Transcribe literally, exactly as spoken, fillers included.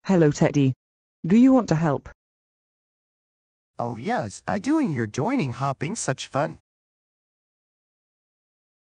Hello, Teddy. Do you want to help? Oh yes, I do, and you're joining hopping such fun.